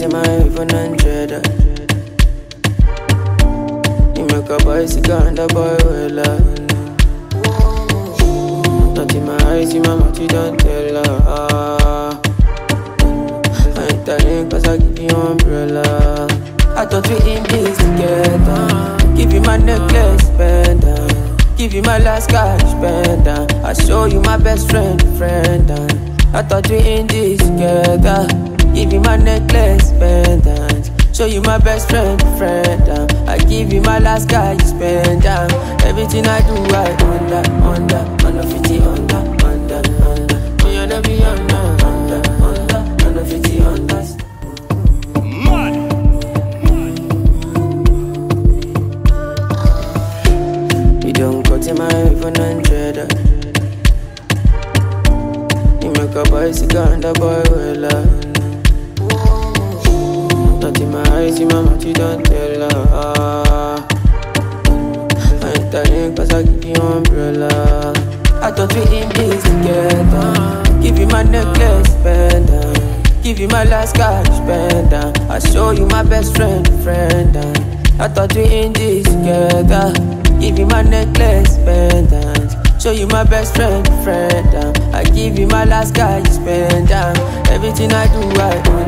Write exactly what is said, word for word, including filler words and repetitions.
in my iPhone and cheddar. You make a boy sick and a boy well up. Not in my eyes, in my mouth, you don't tell her. Ah. I ain't telling cause I give you umbrella. I thought we in this together. Give you my necklace, pendant. Give you my last cash, pendant. I show you my best friend, friend. I thought we in this together. Give you my necklace, pendant. Show you my best friend, friend. I give you my last cash, pendant. Everything I do, I under, under, under fifty, under, under, under. Oh, you never be under, under, under, under fifty, under. Don't cut in my iPhone and cheddar. You make a boy sick and a boy well up. Not in my eyes, in my mouth, you don't tell her. Ah. I ain't telling cause I give you umbrella. I thought we in this together. Give you my necklace, pendant. Give you my last cash, pendant. I show you my best friend, friend. I thought we in this together. Give you my necklace, pendant. Show you my best friend, friend. I give you my last cash, pendant. Everything I do, I